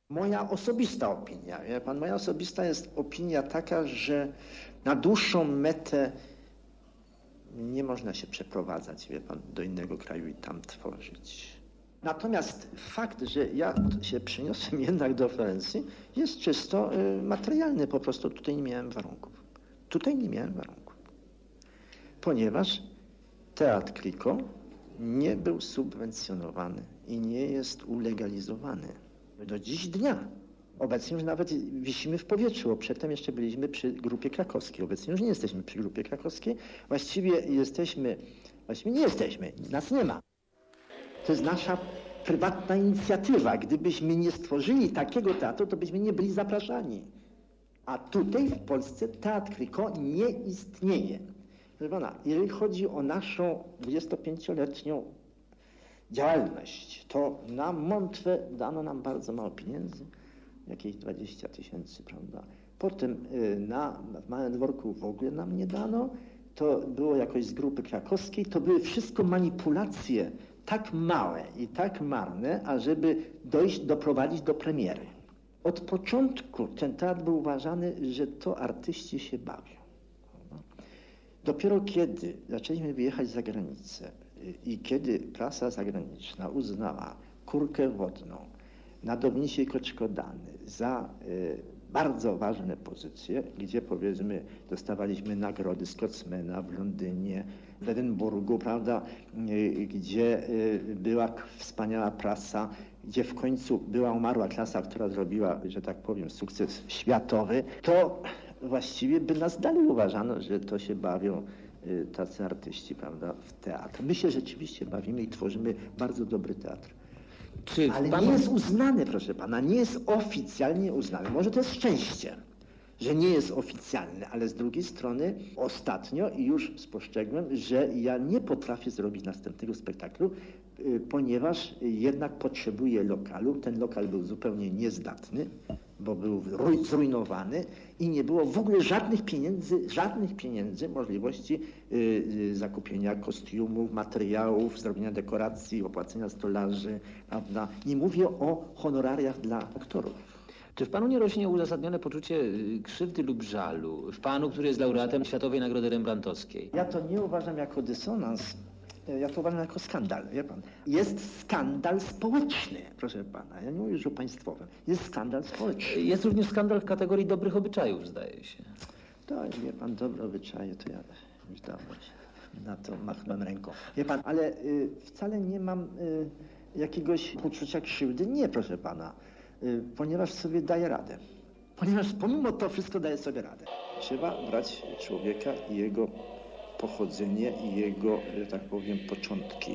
Moja osobista opinia, wie pan, moja osobista jest opinia taka, że na dłuższą metę nie można się przeprowadzać, wie pan, do innego kraju i tam tworzyć. Natomiast fakt, że ja się przeniosłem jednak do Florencji, jest czysto materialny. Po prostu tutaj nie miałem warunków. Tutaj nie miałem warunków. Ponieważ Teatr Clicquot nie był subwencjonowany i nie jest ulegalizowany. Do dziś dnia. Obecnie już nawet wisimy w powietrzu, bo przedtem jeszcze byliśmy przy Grupie Krakowskiej. Obecnie już nie jesteśmy przy Grupie Krakowskiej. Właściwie nie jesteśmy, nas nie ma. To jest nasza prywatna inicjatywa. Gdybyśmy nie stworzyli takiego teatru, to byśmy nie byli zapraszani. A tutaj w Polsce Teatr Clicquot nie istnieje. Proszę pana, jeżeli chodzi o naszą 25-letnią działalność, to na Montwę dano nam bardzo mało pieniędzy, jakieś 20 000, prawda. Potem w Małym Dworku w ogóle nam nie dano, to było jakoś z Grupy Krakowskiej, to były wszystko manipulacje tak małe i tak marne, ażeby doprowadzić do premiery. Od początku ten teatr był uważany, że to artyści się bawią. Dopiero kiedy zaczęliśmy wyjechać za granicę i kiedy prasa zagraniczna uznała Kurkę Wodną, Nadownisie Koczkodany za bardzo ważne pozycje, gdzie powiedzmy dostawaliśmy nagrody Scotsmana w Londynie, w Edynburgu, prawda, gdzie była wspaniała prasa, gdzie w końcu była umarła klasa, która zrobiła, że tak powiem, sukces światowy, to właściwie by nas dalej uważano, że to się bawią tacy artyści, prawda, w teatr. My się rzeczywiście bawimy i tworzymy bardzo dobry teatr. Ale nie jest uznany, proszę pana, nie jest oficjalnie uznany. Może to jest szczęście, że nie jest oficjalny, ale z drugiej strony ostatnio już spostrzegłem, że ja nie potrafię zrobić następnego spektaklu, ponieważ jednak potrzebuję lokalu. Ten lokal był zupełnie niezdatny, bo był zrujnowany i nie było w ogóle żadnych pieniędzy, możliwości zakupienia kostiumów, materiałów, zrobienia dekoracji, opłacenia stolarzy, prawda? Nie mówię o honorariach dla aktorów. Czy w panu nie rośnie uzasadnione poczucie krzywdy lub żalu? W panu, który jest laureatem Światowej Nagrody Rembrandtowskiej. Ja to nie uważam jako dysonans, ja to uważam jako skandal, wie pan. Jest skandal społeczny, proszę pana, ja nie mówię już o państwowym. Jest skandal społeczny. Jest również skandal w kategorii dobrych obyczajów, zdaje się. Tak, wie pan, dobre obyczaje, to ja już dawno się na to machnąłem ręką. Wie pan, ale wcale nie mam jakiegoś poczucia krzywdy. Nie, proszę pana, ponieważ sobie daję radę. Ponieważ pomimo to wszystko daję sobie radę. Trzeba brać człowieka i jego pochodzenie i jego, że tak powiem, początki.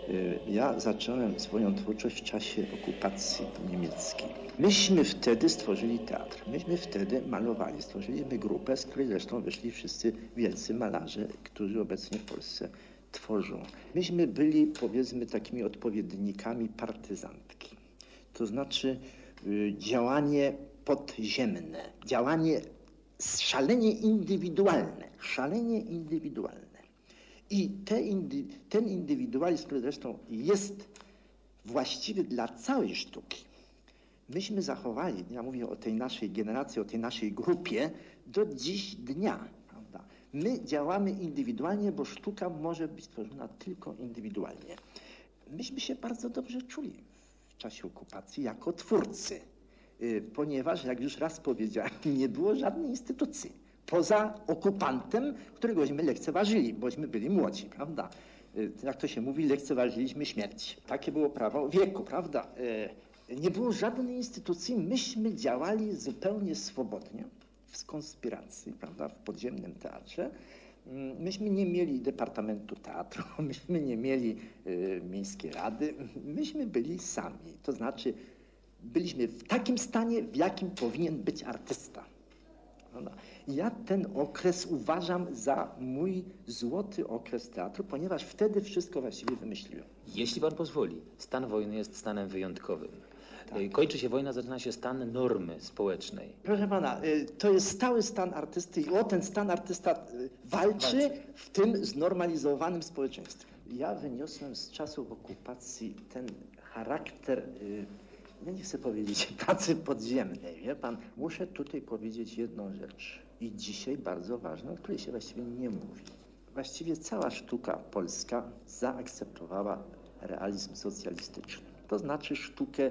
Ja zacząłem swoją twórczość w czasie okupacji niemieckiej. Myśmy wtedy stworzyli teatr. Myśmy wtedy malowali. Stworzyliśmy grupę, z której zresztą wyszli wszyscy wielcy malarze, którzy obecnie w Polsce tworzą. Myśmy byli, powiedzmy, takimi odpowiednikami partyzantki. To znaczy działanie podziemne, działanie szalenie indywidualne. I ten indywidualizm, który zresztą jest właściwy dla całej sztuki, myśmy zachowali, ja mówię o tej naszej generacji, o tej naszej grupie, do dziś dnia. Prawda? My działamy indywidualnie, bo sztuka może być tworzona tylko indywidualnie. Myśmy się bardzo dobrze czuli w czasie okupacji jako twórcy, ponieważ, jak już raz powiedziałem, nie było żadnej instytucji. Poza okupantem, któregośmy lekceważyli, bośmy byli młodzi, prawda? Jak to się mówi, lekceważyliśmy śmierć. Takie było prawo wieku, prawda? Nie było żadnej instytucji, myśmy działali zupełnie swobodnie, w konspiracji, prawda? W podziemnym teatrze. Myśmy nie mieli Departamentu Teatru, myśmy nie mieli Miejskiej Rady, myśmy byli sami. To znaczy, byliśmy w takim stanie, w jakim powinien być artysta. Ja ten okres uważam za mój złoty okres teatru, ponieważ wtedy wszystko właściwie wymyśliłem. Jeśli pan pozwoli, stan wojny jest stanem wyjątkowym. Tak. Kończy się wojna, zaczyna się stan normy społecznej. Proszę pana, to jest stały stan artysty i o ten stan artysta walczy w tym znormalizowanym społeczeństwie. Ja wyniosłem z czasów okupacji ten charakter ja nie chcę powiedzieć pracy podziemnej, wie pan, muszę tutaj powiedzieć jedną rzecz i dzisiaj bardzo ważną, o której się właściwie nie mówi. Właściwie cała sztuka polska zaakceptowała realizm socjalistyczny, to znaczy sztukę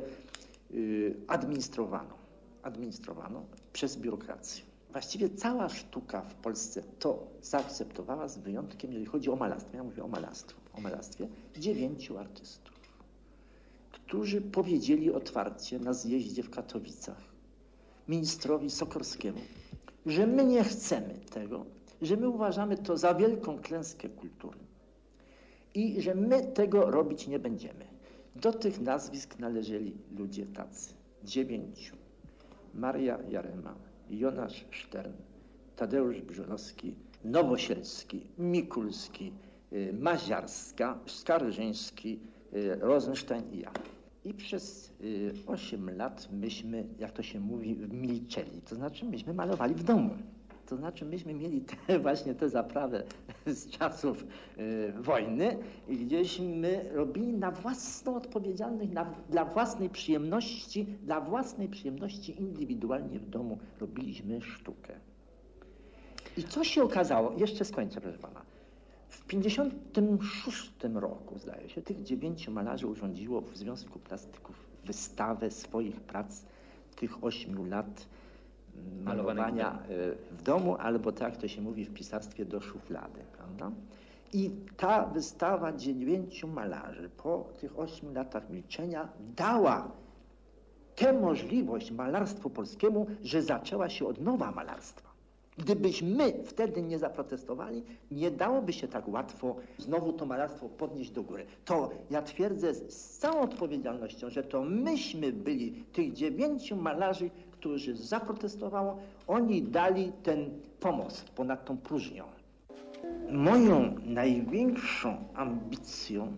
administrowaną przez biurokrację. Właściwie cała sztuka w Polsce to zaakceptowała z wyjątkiem, jeżeli chodzi o malarstwo. Ja mówię o malarstwie 9 artystów, którzy powiedzieli otwarcie na zjeździe w Katowicach ministrowi Sokorskiemu, że my nie chcemy tego, że my uważamy to za wielką klęskę kultury i że my tego robić nie będziemy. Do tych nazwisk należeli ludzie tacy. 9. Maria Jarema, Jonasz Stern, Tadeusz Brzozowski, Nowosielski, Mikulski, Maziarska, Skarżyński, Rosenstein i ja. I przez 8 lat myśmy, jak to się mówi, milczeli. To znaczy myśmy malowali w domu. To znaczy myśmy mieli właśnie tę zaprawę z czasów wojny i gdzieśmy robili na własną odpowiedzialność, dla własnej przyjemności indywidualnie w domu robiliśmy sztukę. I co się okazało? Jeszcze skończę, proszę pana. W 1956 roku, zdaje się, tych 9 malarzy urządziło w Związku Plastyków wystawę swoich prac tych 8 lat malowania w domu, albo tak to się mówi w pisarstwie, do szuflady, prawda? I ta wystawa 9 malarzy po tych 8 latach milczenia dała tę możliwość malarstwu polskiemu, że zaczęła się odnowa malarstwa. Gdybyśmy wtedy nie zaprotestowali, nie dałoby się tak łatwo znowu to malarstwo podnieść do góry. To ja twierdzę z całą odpowiedzialnością, że to myśmy byli tych 9 malarzy, którzy zaprotestowało, oni dali ten pomost ponad tą próżnią. Moją największą ambicją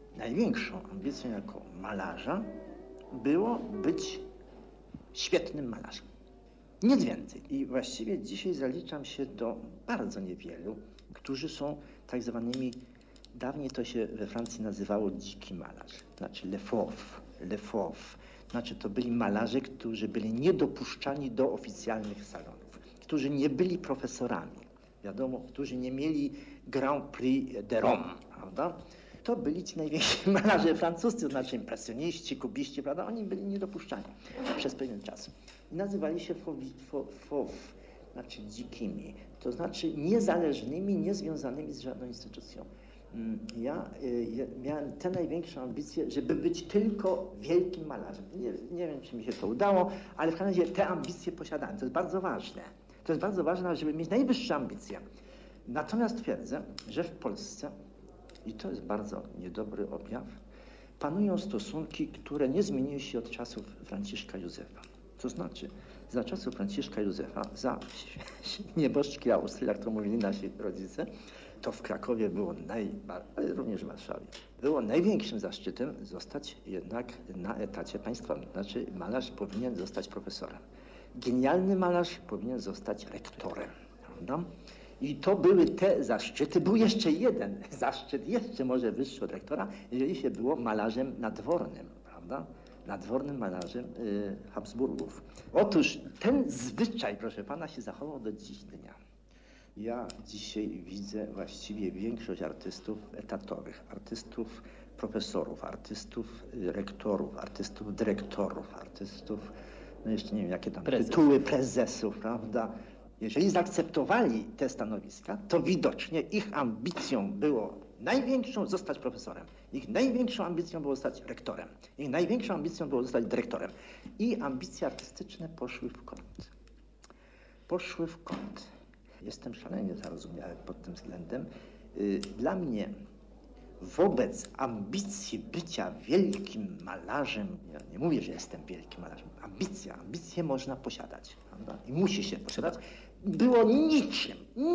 jako malarza było być świetnym malarzem. Nic więcej. I właściwie dzisiaj zaliczam się do bardzo niewielu, którzy są tak zwanymi, dawniej to się we Francji nazywało dziki malarz, znaczy le fauve. Znaczy to byli malarze, którzy byli niedopuszczani do oficjalnych salonów, którzy nie byli profesorami, wiadomo, którzy nie mieli Grand Prix de Rome, prawda? To byli ci najwięksi malarze francuscy, to znaczy impresjoniści, kubiści, prawda? Oni byli niedopuszczani przez pewien czas. I nazywali się fauve, znaczy dzikimi, to znaczy niezależnymi, niezwiązanymi z żadną instytucją. Ja miałem tę największą ambicję, żeby być tylko wielkim malarzem. Nie wiem, czy mi się to udało, ale w każdym razie te ambicje posiadałem. To jest bardzo ważne. To jest bardzo ważne, żeby mieć najwyższe ambicje. Natomiast twierdzę, że w Polsce, i to jest bardzo niedobry objaw, panują stosunki, które nie zmieniły się od czasów Franciszka Józefa. To znaczy, za czasów Franciszka Józefa, za nieboszczki Austrii, jak to mówili nasi rodzice, to w Krakowie było ale również w Warszawie, było największym zaszczytem zostać jednak na etacie państwowym. Znaczy malarz powinien zostać profesorem. Genialny malarz powinien zostać rektorem, prawda? I to były te zaszczyty. Był jeszcze jeden zaszczyt, jeszcze może wyższy od rektora, jeżeli się było malarzem nadwornym, prawda? Nadwornym malarzem Habsburgów. Otóż ten zwyczaj, proszę pana, się zachował do dziś dnia. Ja dzisiaj widzę właściwie większość artystów etatowych, artystów profesorów, artystów rektorów, artystów dyrektorów, artystów, no jeszcze nie wiem jakie tam tytuły, prezesów, prawda? Jeżeli zaakceptowali te stanowiska, to widocznie ich ambicją było największą zostać profesorem. Ich największą ambicją było zostać rektorem. Ich największą ambicją było zostać dyrektorem. I ambicje artystyczne poszły w kąt. Poszły w kąt. Jestem szalenie zarozumiały pod tym względem. Dla mnie wobec ambicji bycia wielkim malarzem, ja nie mówię, że jestem wielkim malarzem, ambicje można posiadać, prawda? I musi się posiadać. Było niczym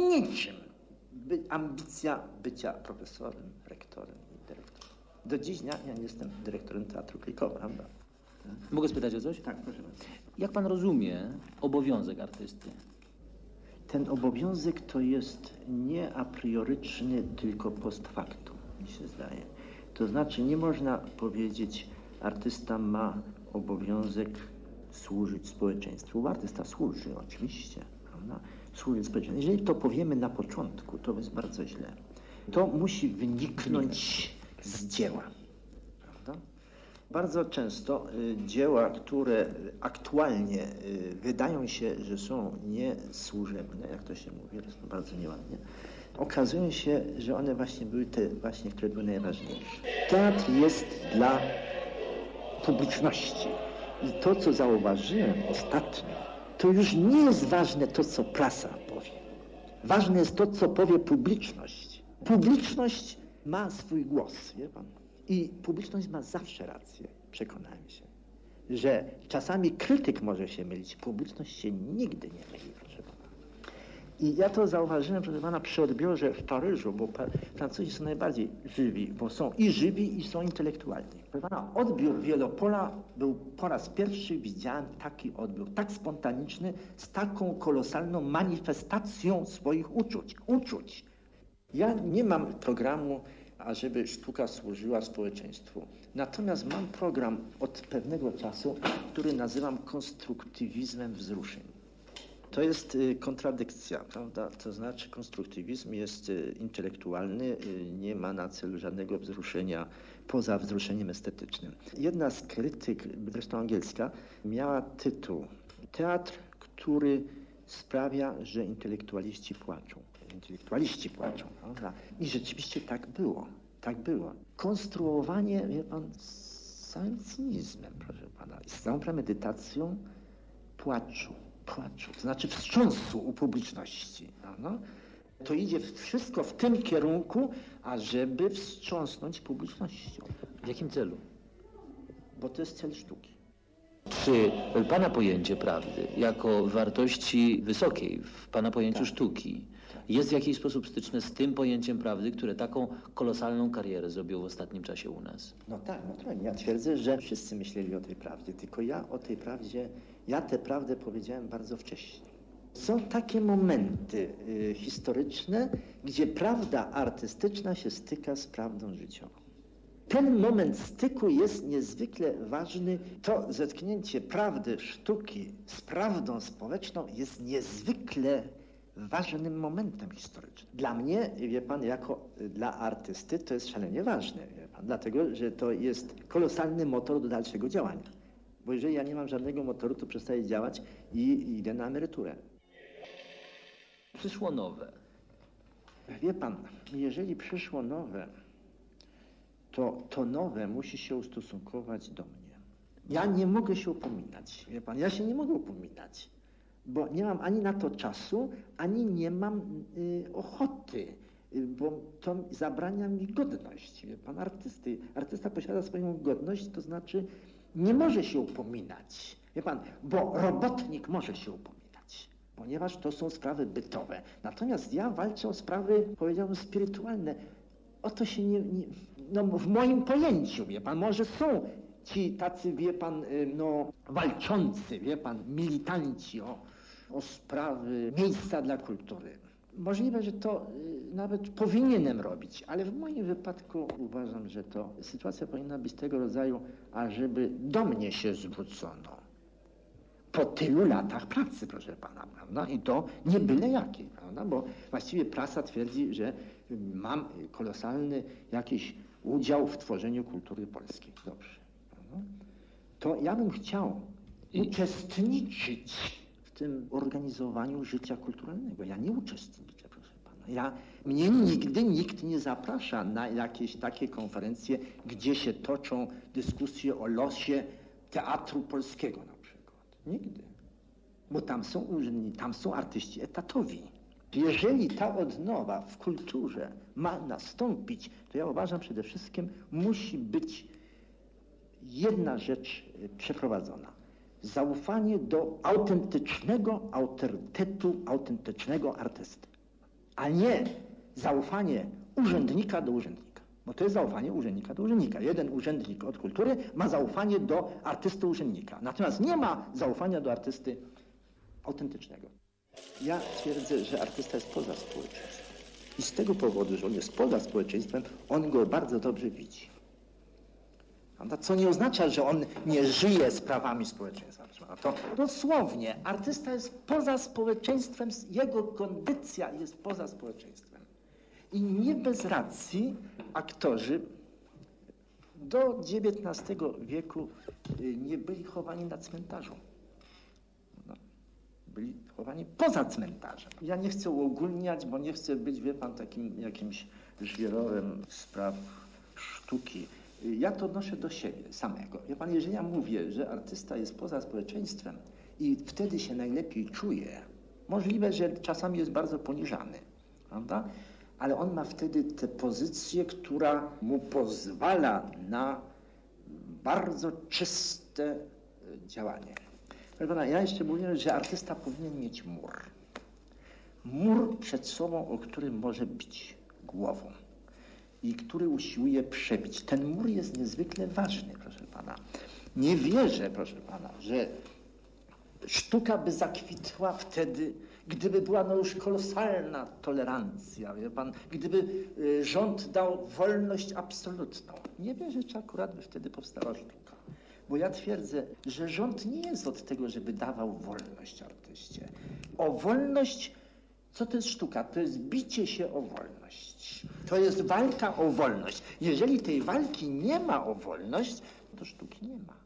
ambicja bycia profesorem, rektorem i dyrektorem. Do dziś dnia ja nie jestem dyrektorem Teatru Klikowa, prawda? Mogę spytać o coś? Tak, proszę bardzo. Jak pan rozumie obowiązek artysty? Ten obowiązek to jest nie a prioryczny, tylko post factum, mi się zdaje. To znaczy nie można powiedzieć, artysta ma obowiązek służyć społeczeństwu. Artysta służy, oczywiście, prawda? Służy społeczeństwu. Jeżeli to powiemy na początku, to jest bardzo źle. To musi wyniknąć z dzieła. Prawda? Bardzo często dzieła, które aktualnie wydają się, że są niesłużebne, jak to się mówi, to jest bardzo nieładnie, okazują się, że one właśnie były te właśnie, które były najważniejsze. Teatr jest dla publiczności. I to, co zauważyłem ostatnio, to już nie jest ważne to, co prasa powie. Ważne jest to, co powie publiczność. Publiczność ma swój głos, wie pan. I publiczność ma zawsze rację, przekonałem się, że czasami krytyk może się mylić, publiczność się nigdy nie myli, proszę pana. I ja to zauważyłem, proszę pana, przy odbiorze w Paryżu, bo Francuzi są najbardziej żywi, bo są i żywi, i są intelektualni. Proszę pana, odbiór Wielopola był po raz pierwszy, widziałem taki odbiór, tak spontaniczny, z taką kolosalną manifestacją swoich uczuć. Ja nie mam programu, ażeby sztuka służyła społeczeństwu. Natomiast mam program od pewnego czasu, który nazywam konstruktywizmem wzruszeń. To jest kontradykcja, prawda? To znaczy konstruktywizm jest intelektualny, nie ma na celu żadnego wzruszenia poza wzruszeniem estetycznym. Jedna z krytyk, zresztą angielska, miała tytuł Teatr, który sprawia, że intelektualiści płaczą. Intelektualiści płaczą, prawda? I rzeczywiście tak było. Tak było. Konstruowanie, wie pan, z całym cynizmem, proszę pana, i z całą premedytacją płaczu. To znaczy wstrząsu u publiczności. No? To idzie wszystko w tym kierunku, ażeby wstrząsnąć publicznością. W jakim celu? Bo to jest cel sztuki. Czy pana pojęcie prawdy jako wartości wysokiej w pana pojęciu sztuki jest w jakiś sposób styczne z tym pojęciem prawdy, które taką kolosalną karierę zrobiło w ostatnim czasie u nas? No tak, naturalnie. Ja twierdzę, że wszyscy myśleli o tej prawdzie, tylko ja o tej prawdzie, ja tę prawdę powiedziałem bardzo wcześnie. Są takie momenty historyczne, gdzie prawda artystyczna się styka z prawdą życiową. Ten moment styku jest niezwykle ważny. To zetknięcie prawdy sztuki z prawdą społeczną jest niezwykle ważnym momentem historycznym. Dla mnie, wie pan, jako dla artysty to jest szalenie ważne, wie pan, dlatego, że to jest kolosalny motor do dalszego działania. Bo jeżeli ja nie mam żadnego motoru, to przestaję działać i idę na emeryturę. Przyszło nowe. Wie pan, jeżeli przyszło nowe, to nowe musi się ustosunkować do mnie. Ja nie mogę się upominać, wie pan, ja się nie mogę upominać, bo nie mam ani na to czasu, ani nie mam ochoty, bo to zabrania mi godność, wie pan, artysty. Artysta posiada swoją godność, to znaczy nie może się upominać, wie pan, bo robotnik może się upominać, ponieważ to są sprawy bytowe. Natomiast ja walczę o sprawy, powiedziałbym, spirytualne. O to się no w moim pojęciu, wie pan, może są ci tacy, wie pan, no walczący, wie pan, militanci o sprawy miejsca dla kultury. Możliwe, że to nawet powinienem robić, ale w moim wypadku uważam, że to sytuacja powinna być tego rodzaju, ażeby do mnie się zwrócono. Po tylu latach pracy, proszę pana, prawda? I to nie byle jakiej, prawda? Bo właściwie prasa twierdzi, że mam kolosalny jakiś udział w tworzeniu kultury polskiej. Dobrze. Prawda? To ja bym chciał uczestniczyć w tym organizowaniu życia kulturalnego. Ja nie uczestniczę, proszę pana. Mnie nigdy nikt nie zaprasza na jakieś takie konferencje, gdzie się toczą dyskusje o losie teatru polskiego na przykład. Nigdy. Bo tam są urzędnicy, tam są artyści etatowi. Jeżeli ta odnowa w kulturze ma nastąpić, to ja uważam, przede wszystkim musi być jedna rzecz przeprowadzona. Zaufanie do autentycznego autorytetu, autentycznego artysty. A nie zaufanie urzędnika do urzędnika. Bo to jest zaufanie urzędnika do urzędnika. Jeden urzędnik od kultury ma zaufanie do artysty urzędnika. Natomiast nie ma zaufania do artysty autentycznego. Ja twierdzę, że artysta jest poza społeczeństwem. I z tego powodu, że on jest poza społeczeństwem, on go bardzo dobrze widzi. Prawda? Co nie oznacza, że on nie żyje sprawami społeczeństwa. To dosłownie, artysta jest poza społeczeństwem, jego kondycja jest poza społeczeństwem. I nie bez racji aktorzy do XIX wieku nie byli chowani na cmentarzu. No, byli chowani poza cmentarzem. Ja nie chcę uogólniać, bo nie chcę być, wie pan, takim jakimś żwirowym spraw sztuki. Ja to odnoszę do siebie samego. Wie pan, jeżeli ja mówię, że artysta jest poza społeczeństwem i wtedy się najlepiej czuje, możliwe, że czasami jest bardzo poniżany, prawda? Ale on ma wtedy tę pozycję, która mu pozwala na bardzo czyste działanie. Proszę pana, ja jeszcze mówiłem, że artysta powinien mieć mur. Mur przed sobą, o którym może bić głową i który usiłuje przebić. Ten mur jest niezwykle ważny, proszę pana. Nie wierzę, proszę pana, że sztuka by zakwitła wtedy, gdyby była już kolosalna tolerancja, wie pan, gdyby rząd dał wolność absolutną. Nie wierzę, czy akurat by wtedy powstała sztuka. Bo ja twierdzę, że rząd nie jest od tego, żeby dawał wolność artyście. O wolność, co to jest sztuka? To jest bicie się o wolność. To jest walka o wolność. Jeżeli tej walki nie ma o wolność, to sztuki nie ma.